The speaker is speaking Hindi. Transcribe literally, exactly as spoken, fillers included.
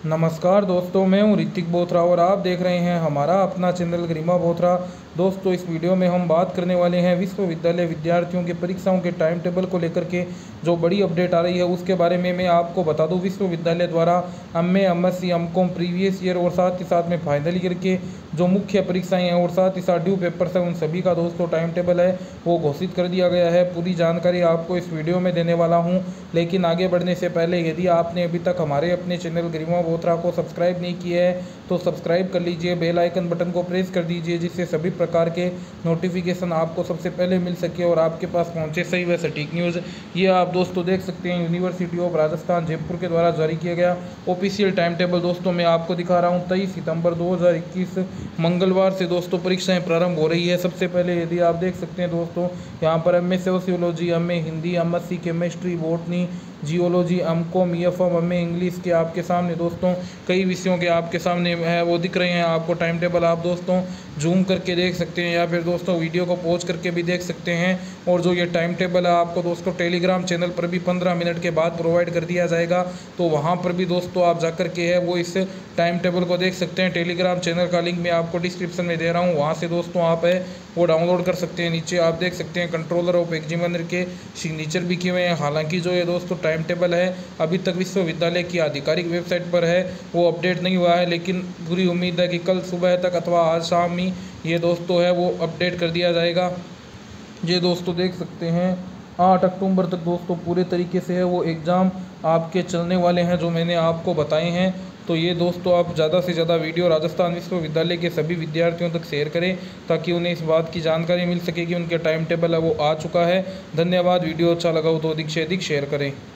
नमस्कार दोस्तों, मैं हूं ऋतिक बोथरा और आप देख रहे हैं हमारा अपना चैनल गरिमा बोथरा। दोस्तों, इस वीडियो में हम बात करने वाले हैं विश्वविद्यालय विद्यार्थियों के परीक्षाओं के टाइम टेबल को लेकर के जो बड़ी अपडेट आ रही है उसके बारे में मैं आपको बता दूं। विश्वविद्यालय द्वारा M A, M S C, M com previous year और साथ ही साथ में फाइनल ईयर के जो मुख्य परीक्षाएं हैं और साथ ही साथ ड्यू पेपर्स हैं उन सभी का दोस्तों टाइम टेबल है वो घोषित कर दिया गया है। पूरी जानकारी आपको इस वीडियो में देने वाला हूँ, लेकिन आगे बढ़ने से पहले यदि आपने अभी तक हमारे अपने चैनल गरिमा बोथरा को सब्सक्राइब नहीं किया है तो सब्सक्राइब कर लीजिए, बेल आइकन बटन को प्रेस कर दीजिए जिससे सभी प्रकार के नोटिफिकेशन आपको सबसे पहले मिल सके और आपके पास पहुंचे सही व सटीक न्यूज़। ये आप दोस्तों देख सकते हैं यूनिवर्सिटी ऑफ राजस्थान जयपुर के द्वारा जारी किया गया ऑफिशियल टाइम टेबल दोस्तों मैं आपको दिखा रहा हूँ। तेईस सितंबर दो हज़ार इक्कीस मंगलवार से दोस्तों परीक्षाएं प्रारंभ हो रही है। सबसे पहले यदि आप देख सकते हैं दोस्तों यहाँ पर M A sociology, M A Hindi, M S C chemistry, botany, geology, M com, E F M, M A English के आपके सामने दोस्तों कई विषयों के आपके सामने है वो दिख रहे हैं। आपको टाइम टेबल आप दोस्तों जूम करके देख सकते हैं या फिर दोस्तों वीडियो को पॉज करके भी देख सकते हैं। और जो ये टाइम टेबल है आपको दोस्तों टेलीग्राम चैनल पर भी पंद्रह मिनट के बाद प्रोवाइड कर दिया जाएगा, तो वहाँ पर भी दोस्तों आप जाकर के है वो इस टाइम टेबल को देख सकते हैं। टेलीग्राम चैनल का लिंक मैं आपको डिस्क्रिप्शन में दे रहा हूँ, वहाँ से दोस्तों आप है वो डाउनलोड कर सकते हैं। नीचे आप देख सकते हैं कंट्रोलर ऑफ एग्जामिनर के सिग्नेचर भी किए हुए हैं। हालांकि जो ये दोस्तों टाइम टेबल है अभी तक विश्वविद्यालय की आधिकारिक वेबसाइट पर है वो अपडेट नहीं हुआ है, लेकिन पूरी उम्मीद है कि कल सुबह तक अथवा आज शाम ही ये दोस्तों है वो अपडेट कर दिया जाएगा। ये दोस्तों देख सकते हैं आठ अक्टूबर तक दोस्तों पूरे तरीके से है वो एग्ज़ाम आपके चलने वाले हैं जो मैंने आपको बताए हैं। तो ये दोस्तों आप ज़्यादा से ज़्यादा वीडियो राजस्थान विश्वविद्यालय के सभी विद्यार्थियों तक शेयर करें ताकि उन्हें इस बात की जानकारी मिल सके कि उनके टाइम टेबल है वो आ चुका है। धन्यवाद। वीडियो अच्छा लगा हो तो अधिक से अधिक शेयर करें।